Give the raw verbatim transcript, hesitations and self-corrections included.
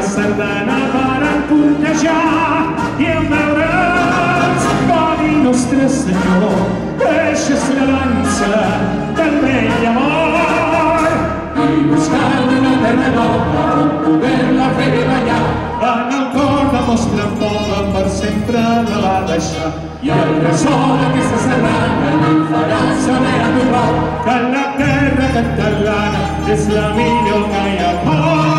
sardana varen puntejar i en veure'ls va dir Nostre Senyor, deixa la dansa del vell amor i buscar una terra nova on poder-la fer ballar. En el cor de vostre poble per sempre la va deixar i el ressò d'aquesta sardana li farà saber a tothom que la terra catalana és la millor que hi ha.